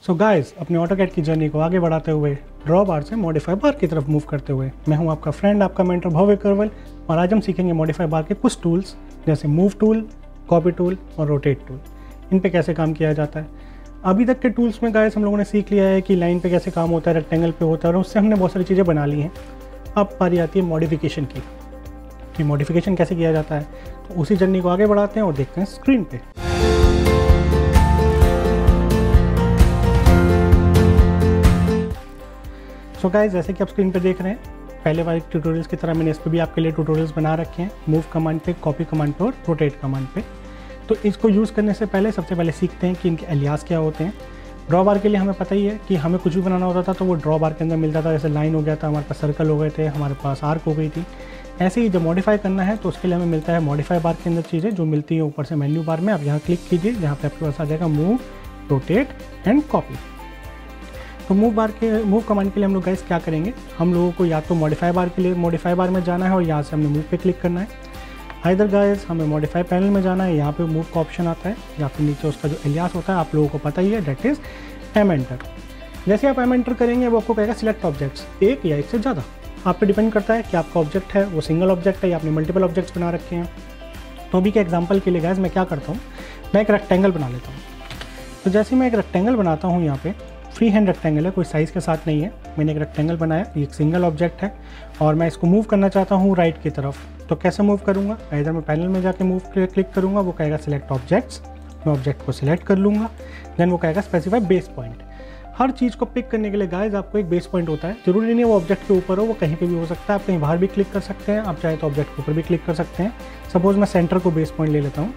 सो guys, अपने AutoCAD की journey को आगे बढ़ाते हुए ड्रॉ बार से मॉडिफाई बार की तरफ मूव करते हुए मैं हूं आपका फ्रेंड, आपका मेंटर भव्य करवल। और आज हम सीखेंगे मॉडिफाई बार के कुछ टूल्स जैसे मूव टूल, कॉपी टूल और रोटेट टूल। इन पे कैसे काम किया जाता है। अभी तक के टूल्स में गाइस हम लोगों ने सीख लिया है कि लाइन पे कैसे काम होता है, रेक्टेंगल पे होता है और उससे हमने बहुत सारी चीज़ें बना ली हैं। अब बारी आती है मॉडिफिकेशन की कि मॉडिफिकेशन कैसे किया जाता है। तो उसी जर्नी को आगे बढ़ाते हैं और देखते हैं स्क्रीन पे। सो गाइस, जैसे कि आप स्क्रीन पे देख रहे हैं, पहले वाले ट्यूटोरियल्स की तरह मैंने इस पर भी आपके लिए ट्यूटोरियल्स बना रखे हैं, मूव कमांड पे, कॉपी कमांड पे और रोटेट कमांड पे। तो इसको यूज़ करने से पहले सबसे पहले सीखते हैं कि इनके एलियास क्या होते हैं। ड्रॉ बार के लिए हमें पता ही है कि हमें कुछ भी बनाना होता था तो वो ड्रॉ बार के अंदर मिलता था। जैसे लाइन हो गया था, हमारे पास सर्कल हो गए थे, हमारे पास आर्क हो गई थी। ऐसे ही जब मॉडिफाई करना है तो उसके लिए हमें मिलता है मॉडिफाई बार के अंदर चीज़ें जो मिलती है ऊपर से मेन्यू बार में। आप यहाँ क्लिक कीजिए, जहाँ पे आपके पास आ जाएगा मूव, रोटेट एंड कॉपी। तो मूव कमांड के लिए हम लोग गाइस क्या करेंगे, हम लोगों को या तो मॉडिफाई बार के लिए मॉडिफाई बार में जाना है और यहाँ से हमने मूव पे क्लिक करना है। आइदर गाइस हमें मॉडिफाई पैनल में जाना है, यहाँ पे मूव का ऑप्शन आता है या फिर नीचे उसका जो एलियास होता है आप लोगों को पता ही है, दैट इज एम एंटर। जैसे आप एम एंटर करेंगे वो आपको कहेगा सिलेक्ट ऑब्जेक्ट्स, एक या एक से ज़्यादा। आप पे डिपेंड करता है कि आपका ऑब्जेक्ट है वो सिंगल ऑब्जेक्ट है या आपने मल्टीपल ऑब्जेक्ट्स बना रखे हैं। तो अभी के एग्जाम्पल के लिए गाइस मैं क्या करता हूँ, मैं एक रेक्टेंगल बना लेता हूँ। तो जैसे मैं एक रेक्टेंगल बनाता हूँ, यहाँ पे फ्री हैंड रेक्टेंगल है, कोई साइज़ के साथ नहीं है। मैंने एक रेक्टेंगल बनाया, ये एक सिंगल ऑब्जेक्ट है और मैं इसको मूव करना चाहता हूँ राइट की तरफ। तो कैसे मूव करूँगा, इधर मैं पैनल में जाके मूव क्लिक करूँगा, वो कहेगा सिलेक्ट ऑब्जेक्ट्स। मैं ऑब्जेक्ट को सिलेक्ट कर लूँगा, देन वो कहेगा स्पेसिफाई बेस पॉइंट। हर चीज़ को पिक करने के लिए गाइस आपको एक बेस पॉइंट होता है। जरूरी नहीं है वो ऑब्जेक्ट के ऊपर हो, वो कहीं पे भी हो सकता है। आप कहीं बाहर भी क्लिक कर सकते हैं, आप चाहे तो ऑब्जेक्ट के ऊपर भी क्लिक कर सकते हैं। सपोज मैं सेंटर को बेस पॉइंट ले लेता हूँ,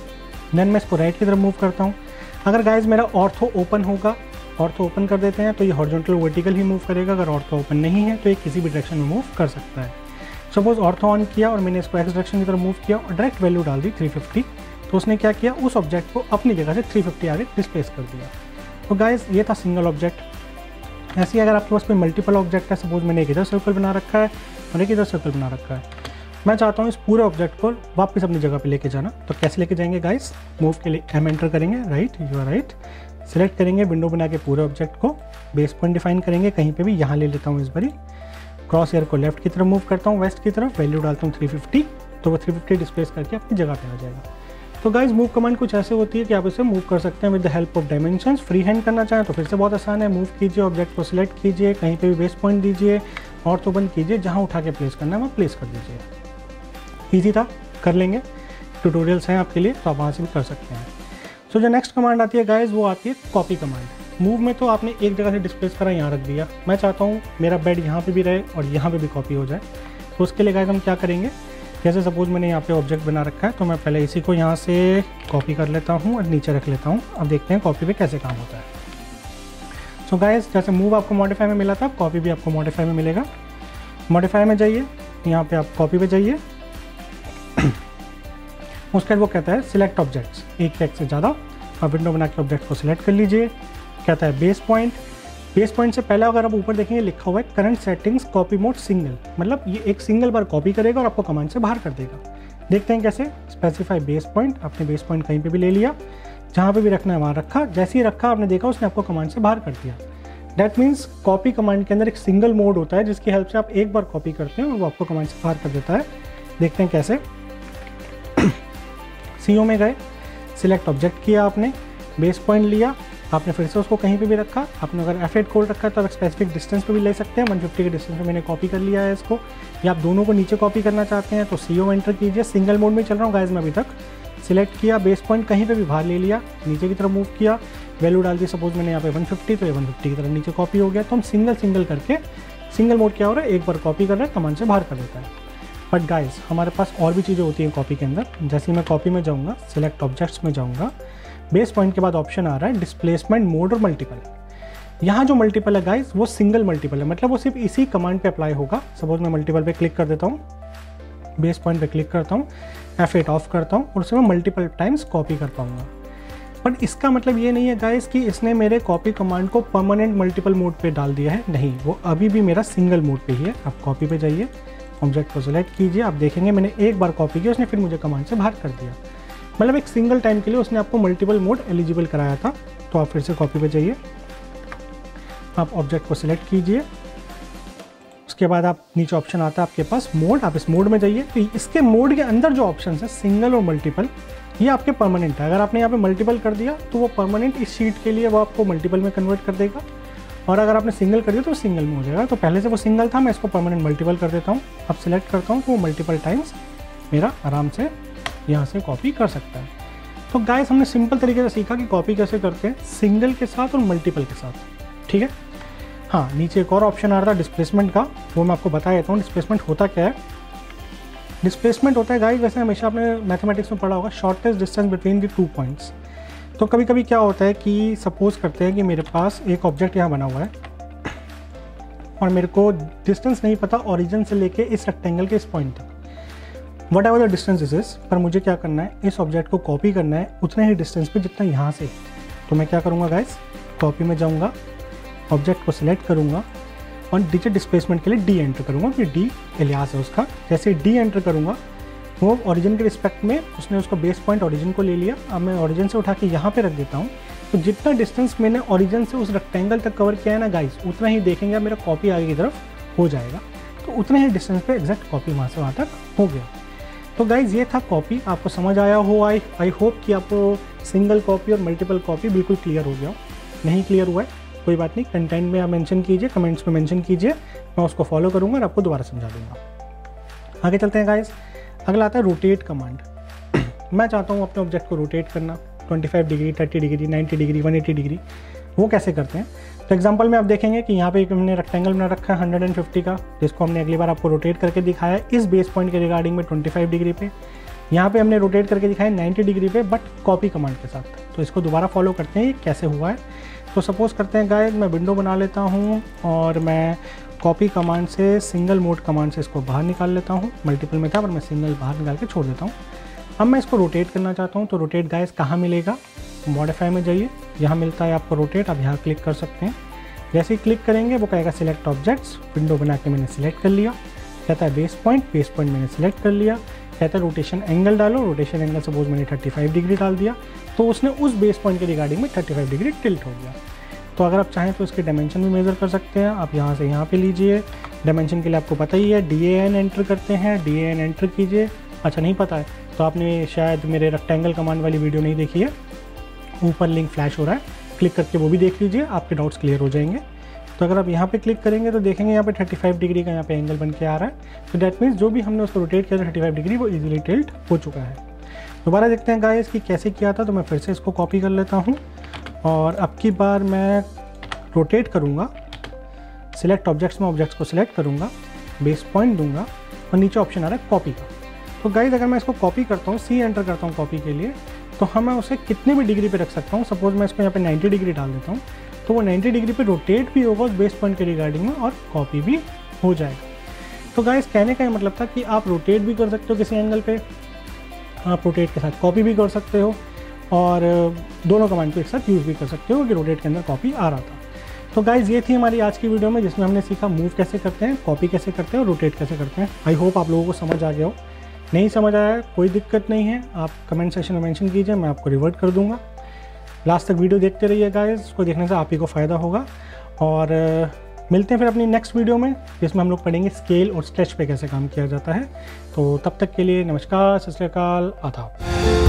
देन मैं इसको राइट की तरफ मूव करता हूँ। अगर गाइस मेरा ऑर्थो ओपन होगा, ऑर्थो ओपन कर देते हैं तो ये हॉरिजॉन्टल वर्टिकल ही मूव करेगा। अगर ऑर्थो ओपन नहीं है तो ये किसी भी डायरेक्शन में मूव कर सकता है। सपोज ऑर्थो ऑन किया और मैंने इसको एक्स डायरेक्शन की तरफ मूव किया और डायरेक्ट वैल्यू डाल दी 350, तो उसने क्या किया, उस ऑब्जेक्ट को अपनी जगह से 350 आगे डिस्प्लेस कर दिया। तो गाइस ये था सिंगल ऑब्जेक्ट। ऐसे ही अगर आपके पास कोई मल्टीपल ऑब्जेक्ट है, सपोज मैंने एक इधर सर्कल बना रखा है और एक इधर सर्कल बना रखा है, मैं चाहता हूँ इस पूरे ऑब्जेक्ट को वापस अपनी जगह पे लेके जाना। तो कैसे लेके जाएंगे गाइस, मूव के लिए एम एंटर करेंगे, right, you are right, select करेंगे, विंडो बना के पूरे ऑब्जेक्ट को बेस पॉइंट डिफाइन करेंगे, कहीं पे भी यहाँ ले लेता हूँ इस बारी। क्रॉस एयर को लेफ्ट की तरफ मूव करता हूँ, वेस्ट की तरफ, वैल्यू डालता हूँ 350, तो वो 350 डिस्प्लेस करके अपनी जगह पे आ जाएगा। तो गाइस मूव कमांड कुछ ऐसे होती है कि आप इसे मूव कर सकते हैं with the help of dimensions. Free hand करना चाहें तो फिर से बहुत आसान है, मूव कीजिए, ऑब्जेक्ट को सिलेक्ट कीजिए, कहीं पे भी बेस पॉइंट दीजिए, और तो बंद कीजिए, जहाँ उठा के प्लेस करना है वहाँ प्लेस कर दीजिए। ईजी था, कर लेंगे, ट्यूटोरियल्स हैं आपके लिए तो आप वहाँ से भी कर सकते हैं। सो जो नेक्स्ट कमांड आती है गाइस वो आती है कॉपी कमांड। मूव में तो आपने एक जगह से डिस्प्लेस करा, यहाँ रख दिया, मैं चाहता हूँ मेरा बेड यहाँ पे भी रहे और यहाँ पे भी कॉपी हो जाए। तो उसके लिए गाइस हम क्या करेंगे, जैसे सपोज मैंने यहाँ पे ऑब्जेक्ट बना रखा है तो मैं पहले इसी को यहाँ से कॉपी कर लेता हूँ और नीचे रख लेता हूँ। अब देखते हैं कॉपी पे कैसे काम होता है। सो गाइस, जैसे मूव आपको मॉडिफाई में मिला था, कॉपी भी आपको मॉडिफाई में मिलेगा। मॉडिफाई में जाइए, यहाँ पे आप कॉपी पे जाइए, उसके बाद वो कहता है सिलेक्ट ऑब्जेक्ट्स, एक या एक से ज़्यादा। आप विंडो बना के ऑब्जेक्ट को सिलेक्ट कर लीजिए। कहता है बेस पॉइंट। बेस पॉइंट से पहले अगर आप ऊपर देखेंगे लिखा हुआ है current settings copy mode single, मतलब ये एक सिंगल बार कॉपी करेगा और आपको कमांड से बाहर कर देगा। देखते हैं कैसे। स्पेसिफाई बेस पॉइंट, आपने बेस पॉइंट कहीं पे भी ले लिया, जहाँ पे भी रखना है वहाँ रखा, जैसे ही रखा आपने देखा उसने आपको कमांड से बाहर कर दिया। दैट मीन्स कॉपी कमांड के अंदर एक सिंगल मोड होता है जिसकी हेल्प से आप एक बार कॉपी करते हैं और वो आपको कमांड से बाहर कर देता है। देखते हैं कैसे। सीओ में गए, सिलेक्ट ऑब्जेक्ट किया आपने, बेस पॉइंट लिया, आपने फिर से उसको कहीं पे भी रखा। आपने अगर F8 कोड रखा है तो आप स्पेसिफिक डिस्टेंस पे भी ले सकते हैं। 150 के डिस्टेंस पे मैंने कॉपी कर लिया है इसको, या आप दोनों को नीचे कॉपी करना चाहते हैं तो CO एंटर कीजिए। सिंगल मोड में चल रहा हूँ गाइस मैं अभी तक। सिलेक्ट किया, बेस पॉइंट कहीं पे भी बाहर ले लिया, नीचे की तरफ मूव किया, वैल्यू डाल दी, सपोज मैंने यहाँ पे 150, तो ये 150 की तरफ नीचे कॉपी हो गया। तो हम सिंगल करके, सिंगल मोड क्या हो रहा है, एक बार कॉपी कर रहे हैं, कमांड से बाहर कर देता है। बट गाइस हमारे पास और भी चीज़ें होती हैं कॉपी के अंदर। जैसे मैं कॉपी में जाऊँगा, सिलेक्ट ऑब्जेक्ट्स में जाऊँगा, बेस पॉइंट के बाद ऑप्शन आ रहा है डिस्प्लेसमेंट मोड और मल्टीपल। यहाँ जो मल्टीपल है गाइस वो सिंगल मल्टीपल है, मतलब वो सिर्फ इसी कमांड पे अप्लाई होगा। सपोज मैं मल्टीपल पे क्लिक कर देता हूँ, बेस पॉइंट पे क्लिक करता हूँ, F8 ऑफ करता हूँ और उसे मैं मल्टीपल टाइम्स कॉपी कर पाऊंगा। बट इसका मतलब ये नहीं है गाइस कि इसने मेरे कॉपी कमांड को परमानेंट मल्टीपल मोड पे डाल दिया है, नहीं, वो अभी भी मेरा सिंगल मोड पे ही है। आप कॉपी पे जाइए, ऑब्जेक्ट को सिलेक्ट कीजिए, आप देखेंगे मैंने एक बार कॉपी किया, उसने फिर मुझे कमांड से बाहर कर दिया। मतलब एक सिंगल टाइम के लिए उसने आपको मल्टीपल मोड एलिजिबल कराया था। तो आप फिर से कॉपी पे जाइए, आप ऑब्जेक्ट को सिलेक्ट कीजिए। उसके बाद आप नीचे ऑप्शन आता है आपके पास मोड, आप इस मोड में जाइए। तो इसके मोड के अंदर जो ऑप्शन है सिंगल और मल्टीपल, ये आपके परमानेंट है। अगर आपने यहाँ पे मल्टीपल कर दिया तो वो परमानेंट इस शीट के लिए वो आपको मल्टीपल में कन्वर्ट कर देगा, और अगर आपने सिंगल कर दिया तो सिंगल में हो जाएगा। तो पहले से वो सिंगल था, मैं इसको परमानेंट मल्टीपल कर देता हूँ। अब सिलेक्ट करता हूँ तो वो मल्टीपल टाइम्स मेरा आराम से यहाँ से कॉपी कर सकता है। तो गाइस हमने सिंपल तरीके से सीखा कि कॉपी कैसे करते हैं सिंगल के साथ और मल्टीपल के साथ, ठीक है। हाँ, नीचे एक और ऑप्शन आ रहा था डिस्प्लेसमेंट का, वो मैं आपको बता देता हूँ। डिस्प्लेसमेंट होता क्या है? डिस्प्लेसमेंट होता है गाइस, वैसे हमेशा आपने मैथमेटिक्स में पढ़ा होगा, shortest distance between the 2 points. तो कभी कभी क्या होता है कि सपोज करते हैं कि मेरे पास एक ऑब्जेक्ट यहाँ बना हुआ है और मेरे को डिस्टेंस नहीं पता ओरिजिन से लेके इस रेक्टेंगल के इस पॉइंट तक, whatever the distance is, पर मुझे क्या करना है, इस ऑब्जेक्ट को कॉपी करना है उतने ही डिस्टेंस पे जितना यहाँ से। तो मैं क्या करूँगा गाइस, कॉपी में जाऊँगा, ऑब्जेक्ट को सिलेक्ट करूँगा और डिजिट डिस्प्लेसमेंट के लिए डी एंटर करूँगा, फिर डी एलियास है उसका। जैसे डी एंटर करूँगा वो ओरिजिन के रिस्पेक्ट में उसने उसका बेस पॉइंट ओरिजिन को ले लिया। अब मैं ओरिजिन से उठा के यहाँ पे रख देता हूँ। तो जितना डिस्टेंस मैंने ओरिजिन से उस रेक्टेंगल तक कवर किया है ना गाइस, उतना ही देखेंगे मेरा कॉपी आगे की तरफ हो जाएगा। तो उतने ही डिस्टेंस पे एग्जैक्ट कॉपी वहाँ से वहाँ तक हो गया। तो गाइज ये था कॉपी, आपको समझ आया हो। आई होप कि आपको सिंगल कॉपी और मल्टीपल कॉपी बिल्कुल क्लियर हो गया हो। नहीं क्लियर हुआ है कोई बात नहीं, कंटेंट में आप मेंशन कीजिए, कमेंट्स में मेंशन कीजिए, मैं उसको फॉलो करूँगा और आपको दोबारा समझा दूँगा। आगे चलते हैं गाइज। अगला आता है रोटेट कमांड। मैं चाहता हूँ अपने ऑब्जेक्ट को रोटेट करना 25 डिग्री, 30 डिग्री, 90 डिग्री, 180 डिग्री। वो कैसे करते हैं? तो एग्जांपल में आप देखेंगे कि यहाँ पे एक हमने रेक्टेंगल बना रखा है 150 का, जिसको हमने अगली बार आपको रोटेट करके दिखाया है इस बेस पॉइंट के रिगार्डिंग में 25 डिग्री पे। यहाँ पे हमने रोटेट करके दिखाया 90 डिग्री पे, बट कॉपी कमांड के साथ। तो इसको दोबारा फॉलो करते हैं ये कैसे हुआ है। तो सपोज़ करते हैं गाइस मैं विंडो बना लेता हूँ और मैं कॉपी कमांड से सिंगल मोड कमांड से इसको बाहर निकाल लेता हूँ। मल्टीपल में था पर मैं सिंगल बाहर निकाल के छोड़ देता हूँ। अब मैं इसको रोटेट करना चाहता हूँ। तो रोटेट गाइस कहाँ मिलेगा? मॉडिफाई में जाइए, यहाँ मिलता है आपको रोटेट। आप यहाँ क्लिक कर सकते हैं। जैसे ही क्लिक करेंगे वो कहेगा सिलेक्ट ऑब्जेक्ट्स। विंडो बना के मैंने सिलेक्ट कर लिया। कहता है बेस पॉइंट मैंने सिलेक्ट कर लिया। कहता है रोटेशन एंगल डालो, रोटेशन एंगल सपोज मैंने 35 डिग्री डाल दिया, तो उसने उस बेस पॉइंट के रिगार्डिंग में 35 डिग्री टिल्ट हो गया। तो अगर आप चाहें तो इसके डायमेंशन भी मेज़र कर सकते हैं। आप यहाँ से यहाँ पे लीजिए, डायमेंशन के लिए आपको पता ही है DAN एंटर करते हैं, DAN एंटर कीजिए। अच्छा नहीं पता है तो आपने शायद मेरे रेक्टेंगल कमांड वाली वीडियो नहीं देखी है, ऊपर लिंक फ्लैश हो रहा है, क्लिक करके वो भी देख लीजिए, आपके डाउट्स क्लियर हो जाएंगे। तो अगर आप यहाँ पे क्लिक करेंगे तो देखेंगे यहाँ पे 35 डिग्री का यहाँ पे एंगल बन के आ रहा है। तो दैट मीन्स जो भी हमने उसको रोटेट किया था 35 डिग्री वो इजीली टिल्ट हो चुका है। दोबारा देखते हैं गाइस कि कैसे किया था। तो मैं फिर से इसको कॉपी कर लेता हूँ और अब की बार मैं रोटेट करूँगा। सिलेक्ट ऑब्जेक्ट्स में ऑब्जेक्ट्स को सिलेक्ट करूँगा, बेस पॉइंट दूंगा और नीचे ऑप्शन आ रहा है कॉपी का। तो गाइस अगर मैं इसको कॉपी करता हूँ, C एंटर करता हूँ कॉपी के लिए, तो हम मैं उसे कितने भी डिग्री पे रख सकता हूँ। सपोज मैं इसको यहाँ पे 90 डिग्री डाल देता हूँ तो वो 90 डिग्री पे रोटेट भी होगा उस बेस पॉइंट के रिगार्डिंग में और कॉपी भी हो जाएगा। तो गाइस कहने का ये मतलब था कि आप रोटेट भी कर सकते हो किसी एंगल पे, आप रोटेट के साथ कॉपी भी कर सकते हो और दोनों कमांड को एक साथ यूज़ भी कर सकते हो कि रोटेट के अंदर कॉपी आ रहा था। तो गाइज़ ये थी हमारी आज की वीडियो में जिसमें हमने सीखा मूव कैसे करते हैं, कॉपी कैसे करते हैं और रोटेट कैसे करते हैं। आई होप आप लोगों को समझ आ गया हो। नहीं समझ आया कोई दिक्कत नहीं है, आप कमेंट सेक्शन में मेंशन कीजिए, मैं आपको रिवर्ट कर दूंगा। लास्ट तक वीडियो देखते रहिए गाइज़, उसको देखने से आप ही को फ़ायदा होगा। और मिलते हैं फिर अपनी नेक्स्ट वीडियो में जिसमें हम लोग पढ़ेंगे स्केल और स्केच पे कैसे काम किया जाता है। तो तब तक के लिए नमस्कार, सत श्री अकाल, आदाब।